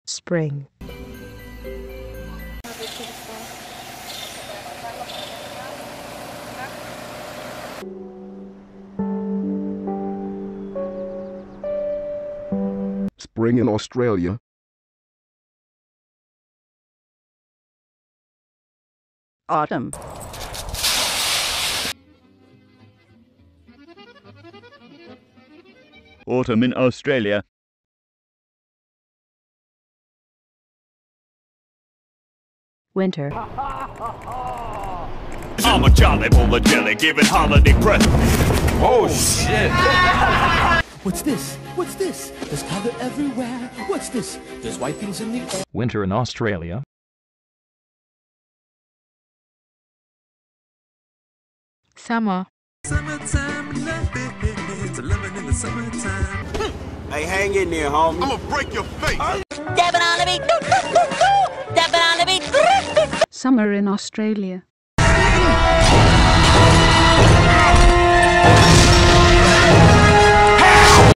Spring. Spring in Australia. Autumn. Autumn in Australia. Winter. I'm a jolly bowl of jelly, giving holiday presents. Oh shit! What's this? What's this? There's color everywhere. What's this? There's white things in the air. Winter in Australia. Summer. Summertime loving, it's loving in the summertime. Hey, hang in there, homie. I'ma break your face. Summer in Australia.